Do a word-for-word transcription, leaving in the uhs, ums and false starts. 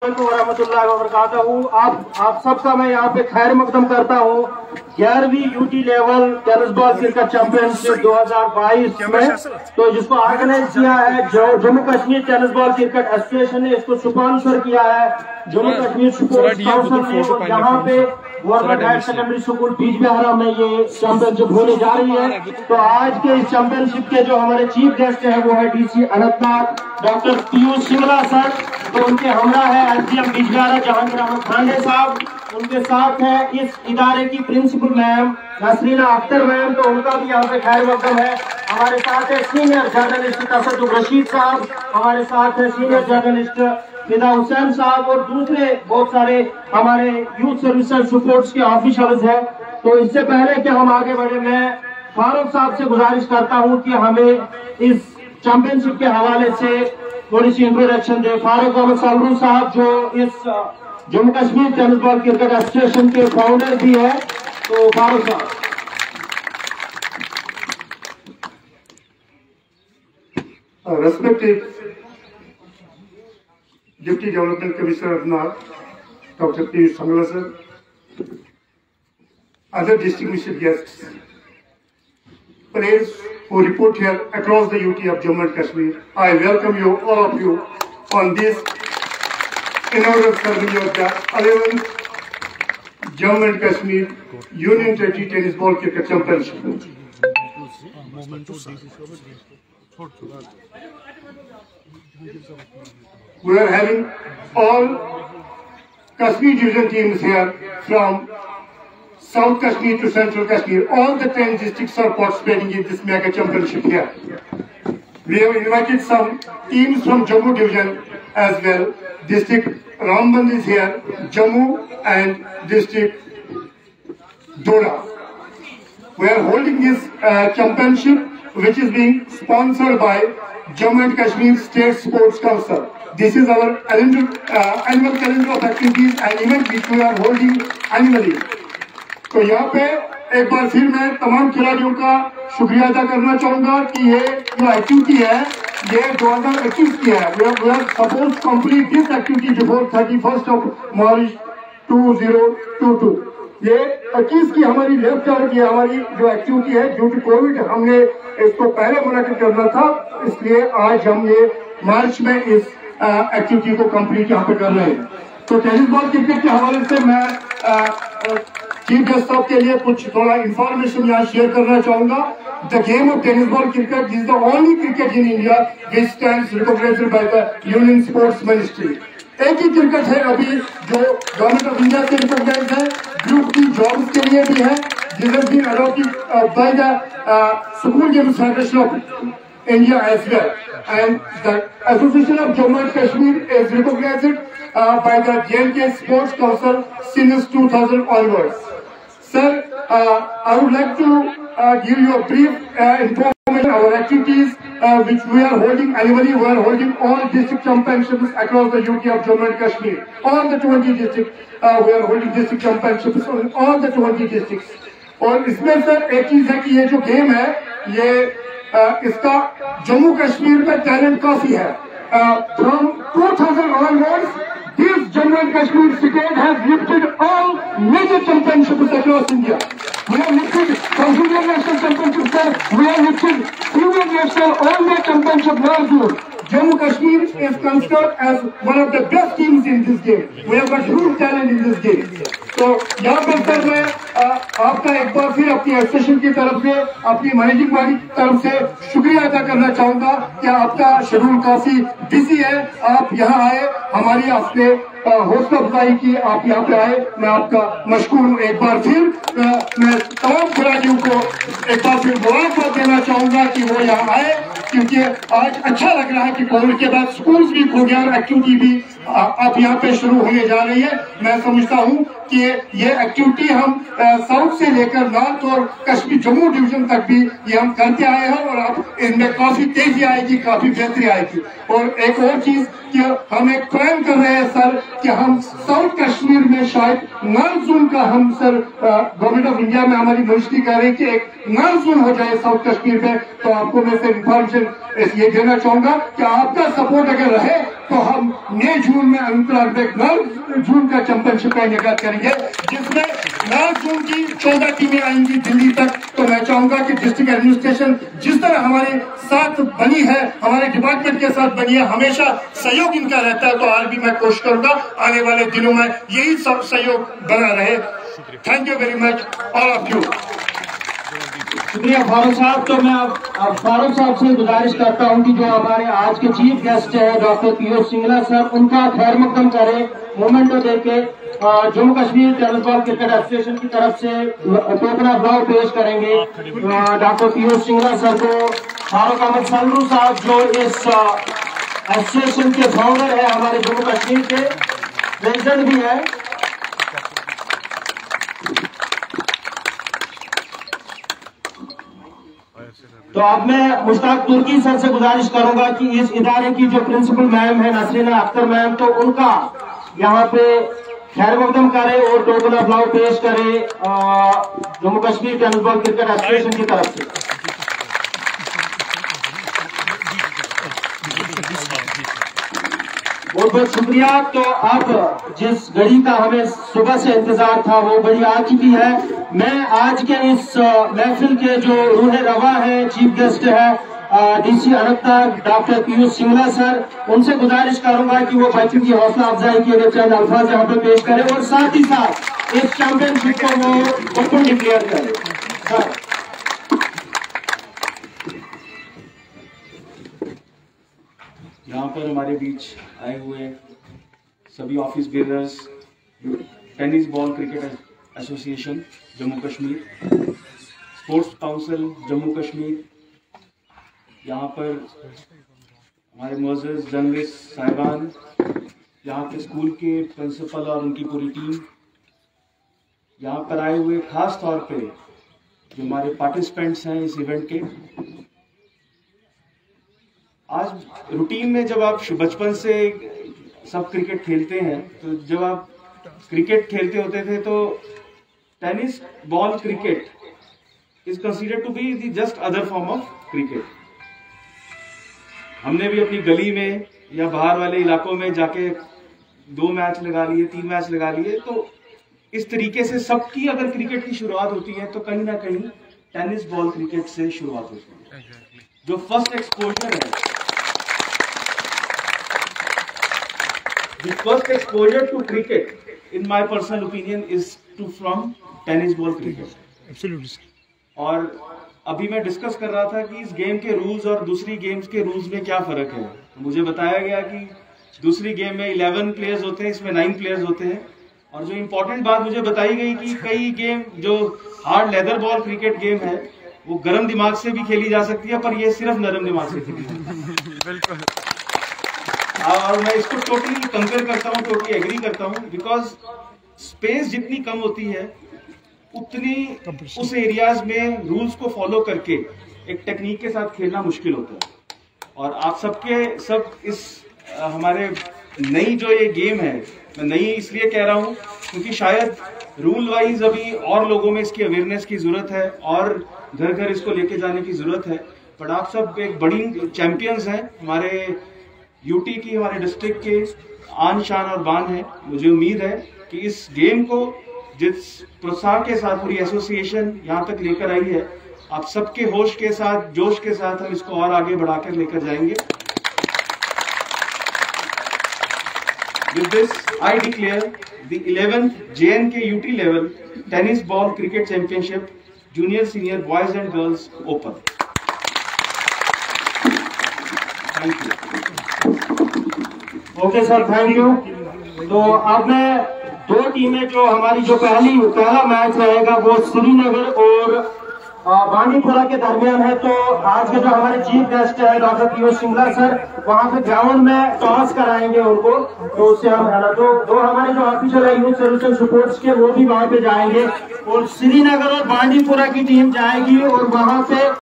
वरहमतुल्लाहि वबरकातुहू। आप आप सबका मैं यहाँ पे खैर मकदम करता हूँ। ग्यारहवीं UT level tennis ball cricket championship दो हज़ार बाईस में तो जिसको ऑर्गेनाइज किया है जो Jammu Kashmir tennis ball cricket association ने, इसको स्पॉन्सर किया है जम्मू कश्मीर स्पोर्ट्स काउंसिल ने। और यहाँ पे government higher secondary school Bijbehara में ये चैंपियनशिप होने जा रही है। तो आज के इस चैंपियनशिप के जो हमारे चीफ गेस्ट हैं वो है DC Anantnag doctor Piyush Singla sir. तो उनके हमरा है एसडीएम बीच बिहारा जहांगीर अहमद खांडे साहब। उनके साथ है इस इदारे की principal ma'am Nasreena Akhtar ma'am, तो उनका भी यहाँ पे खैर मकदम है। हमारे साथ है सीनियर जर्नलिस्ट तसद्दुक रशीद साहब, हमारे साथ है सीनियर जर्नलिस्ट फिदा हुसैन साहब और दूसरे बहुत सारे हमारे यूथ सर्विसेज सपोर्ट्स के ऑफिशियल्स हैं। तो इससे पहले कि हम आगे बढ़े, मैं फारूक साहब से गुजारिश करता हूँ कि हमें इस चैंपियनशिप के हवाले से थोड़ी सी इंट्रोडक्शन दे। फारूक अहमद सालरू साहब जो इस Jammu Kashmir tennis ball cricket association के फाउंडर भी है। तो फारूक साहब। Respected deputy development commissioner Anantnag doctor Piyush Singla sir, other distinguished guests, players who report here across the U T of Jammu and Kashmir, I welcome you, all of you, on this inaugural ceremony of the eleventh Jammu and Kashmir Union Territory Tennis Ball Cricket Championship. We are having all Kashmir division teams here from South Kashmir to Central Kashmir. All the ten districts are participating in this mega championship here. We have invited some teams from Jammu division as well. District Ramband is here, Jammu and District Doda. We are holding this uh, championship which is being sponsored by Jammu and Kashmir State Sports Council. This is our calendar, uh, annual calendar of activities and events which we are holding annually. तो यहाँ पे एक बार फिर मैं तमाम खिलाड़ियों का शुक्रिया अदा करना चाहूंगा कि ये जो एक्टिविटी है ये दो हज़ार इक्कीस की है। We are, we are supposed to complete this activity before thirty-first of March two thousand twenty-two. ये इक्कीस की हमारी लेफ्ट आवर की हमारी जो एक्टिविटी है, ड्यू टू कोविड हमने इसको पहले मुनाकिद करना था, इसलिए आज हम ये मार्च में इस एक्टिविटी को कंप्लीट यहाँ पे कर रहे हैं। तो टेनिस बॉल क्रिकेट के हवाले से मैं चीफ गेस्ट साहब के लिए कुछ थोड़ा इंफॉर्मेशन यहाँ शेयर करना चाहूंगा। The game of tennis ball cricket is the only cricket in India which stands recognized by the union sports ministry. एक ही क्रिकेट है अभी जो गवर्नमेंट ऑफ इंडिया से रिकॉग्नाइज है, ग्रुप की जॉब्स के लिए भी है, this has been adopted by the school games federation of India as well, and the Association of Jammu and Kashmir is recognized uh, by the J and K Sports Council since two thousand onwards. Sir, uh, I would like to uh, give you a brief uh, information of our activities uh, which we are holding annually. We are holding all district championships across the U T of Jammu and Kashmir. All the twenty districts, uh, we are holding district championships on all the twenty districts. और इसमें sir एक चीज है कि ये जो game है ये Uh, इसका जम्मू कश्मीर में टैलेंट काफी है। From two thousand onwards, this Jammu and Kashmir state has lifted all major championships across India. We have lifted from junior national championship, sir. We have lifted senior national all the championship world. Jammu Kashmir is considered as one of the best teams in this game. We have got huge talent in this game. तो यहाँ पर sir मैं आपका एक बार फिर अपनी association की तरफ से, अपनी मैनेजिंग बॉडी की तरफ से शुक्रिया अदा करना चाहूंगा कि आपका शेड्यूल काफी बिजी है, आप यहाँ आए, हमारी आपने हौसला अफजाई की, आप यहाँ पे आए, मैं आपका मशकूर हूँ। एक बार फिर मैं तमाम खिलाड़ियों को एक बार फिर मुबारकबाद देना चाहूंगा कि वो यहाँ आए, क्योंकि आज अच्छा लग रहा है कि कोविड के बाद स्कूल्स भी खुल गया और एक्टिविटी भी अब यहाँ पे शुरू होने जा रही है। मैं समझता हूँ कि ये एक्टिविटी हम साउथ से लेकर नॉर्थ और कश्मीर जम्मू डिवीजन तक भी ये हम करते आए हैं और अब इनमें काफी तेजी आएगी, काफी बेहतरी आएगी। और एक और चीज कि हम एक प्लान कर रहे हैं सर कि हम साउथ कश्मीर में शायद नल जोन का हम सर गवर्नमेंट ऑफ इंडिया में हमारी मजिस्ट्री कर रही है कि एक नल जोन हो जाए साउथ कश्मीर में। तो आपको मैं से इंफॉर्मेशन ये देना चाहूंगा कि आपका सपोर्ट अगर रहे तो हम मई जून में अनंतनाग में नल जून का चैंपियनशिप का इनेकाद करेंगे, जिसमें नल जून की चौदह टीमें आएंगी दिल्ली तक। तो मैं चाहूंगा कि डिस्ट्रिक्ट एडमिनिस्ट्रेशन जिस तरह हमारे साथ बनी है, हमारे डिपार्टमेंट के साथ बनी है, हमेशा सहयोग इनका रहता है, तो आज भी मैं कोशिश करूंगा आने वाले दिनों में यही सब सहयोग बना रहे। Thank you very much all of you. शुक्रिया फारूक साहब। तो मैं अब फारूक साहब से गुजारिश करता हूं कि जो हमारे आज के चीफ गेस्ट है डॉक्टर पीयूष सिंगला सर, उनका खैर मकदम करें मोमेंटो देके। Jammu Kashmir tennis ball cricket association की तरफ से टोकन ऑफ लॉ पेश करेंगे डॉक्टर पीयूष सिंगला सर को। फारूक अहमद सल्लू साहब जो इस एसोसिएशन के फाउंडर है, हमारे जम्मू कश्मीर के प्रेसिडेंट भी है। तो अब मैं मुश्ताक तुर्की सर से गुजारिश करूंगा कि इस इदारे की जो प्रिंसिपल मैम है नसरीना अख्तर मैम, तो उनका यहाँ पे खैर मकदम करे और टोकन ऑफ लॉ पेश करे Jammu Kashmir tennis ball cricket association की तरफ से। बहुत बहुत शुक्रिया। तो अब जिस घड़ी का हमें सुबह से इंतजार था वो घड़ी आ चुकी है। मैं आज के इस महफिल के जो रूह रवा है, चीफ गेस्ट है DC Anantnag doctor Piyush Singla sir, उनसे गुजारिश करूंगा कि वो बच्चों की हौसला अफजाई के लिए चंद अल्फाज यहाँ पे पेश करें और साथ ही साथ इस चैंपियनशिप को वो ओपन डिक्लेयर करें। सर यहाँ पर हमारे बीच आए हुए सभी office bearers, tennis ball cricket association Jammu Kashmir, sports council Jammu Kashmir, यहाँ पर हमारे मोअज़्ज़ज़ जर्नलिस्ट साहिबान, यहाँ के स्कूल के प्रिंसिपल और उनकी पूरी टीम, यहाँ पर आए हुए खास तौर पे जो हमारे पार्टिसिपेंट्स हैं इस इवेंट के। आज रूटीन में जब आप बचपन से सब क्रिकेट खेलते हैं, तो जब आप क्रिकेट खेलते होते थे तो tennis ball cricket is considered to be the just other form of cricket. हमने भी अपनी गली में या बाहर वाले इलाकों में जाके दो मैच लगा लिए, तीन मैच लगा लिए। तो इस तरीके से सबकी अगर क्रिकेट की शुरुआत होती है तो कहीं ना कहीं टेनिस बॉल क्रिकेट से शुरुआत होती है। जो फर्स्ट एक्सपोजर है, the first exposure to cricket, in my personal opinion, is to from tennis ball cricket. Absolutely. और अभी मैं डिस्कस कर रहा था कि इस गेम के रूल्स और दूसरी गेम्स के रूल्स में क्या फर्क है। तो मुझे बताया गया कि दूसरी गेम में इलेवन प्लेयर्स होते हैं, इसमें नाइन प्लेयर्स होते हैं। और जो इम्पोर्टेंट बात मुझे बताई गई कि कई गेम जो hard leather ball cricket game है वो गर्म दिमाग से भी खेली जा सकती है, पर ये सिर्फ नरम दिमाग से खेली जाती है। बिल्कुल। और मैं इसको टोटली कंपेयर करता हूँ, टोटली एग्री करता हूँ, बिकॉज स्पेस जितनी कम होती है उतनी उस एरियाज में रूल्स को फॉलो करके एक टेक्निक के साथ खेलना मुश्किल होता है। और आप सबके सब इस हमारे नई जो ये गेम है, मैं नई इसलिए कह रहा हूँ क्योंकि शायद रूल वाइज अभी और लोगों में इसकी अवेयरनेस की जरूरत है और घर घर इसको लेके जाने की जरूरत है। बट आप सब एक बड़ी चैंपियंस हैं, हमारे यूटी की, हमारे डिस्ट्रिक्ट के आन शान और बान है। मुझे उम्मीद है कि इस गेम को जिस प्रोत्साहन के साथ पूरी एसोसिएशन यहाँ तक लेकर आई है, आप सबके होश के साथ, जोश के साथ हम इसको और आगे बढ़ाकर लेकर जाएंगे। With this, I declare the eleventh J N K U T level tennis ball cricket championship, junior senior boys and girls open. Thank you. Okay sir, thank you. तो अब मैं दो टीमें जो हमारी जो पहली पहला मैच रहेगा वो श्रीनगर और बांडीपुरा के दरमियान है। तो आज के जो हमारे चीफ गेस्ट है डॉक्टर पीयूष सिंगला सर, वहां पे ग्राउंड में टॉस कराएंगे उनको, तो उससे हम है ना तो दो हमारे जो ऑफिसर है यूथ सोल्यूशन सपोर्ट्स के वो भी वहां पे जाएंगे और श्रीनगर और बांडीपुरा की टीम जाएगी और वहां पे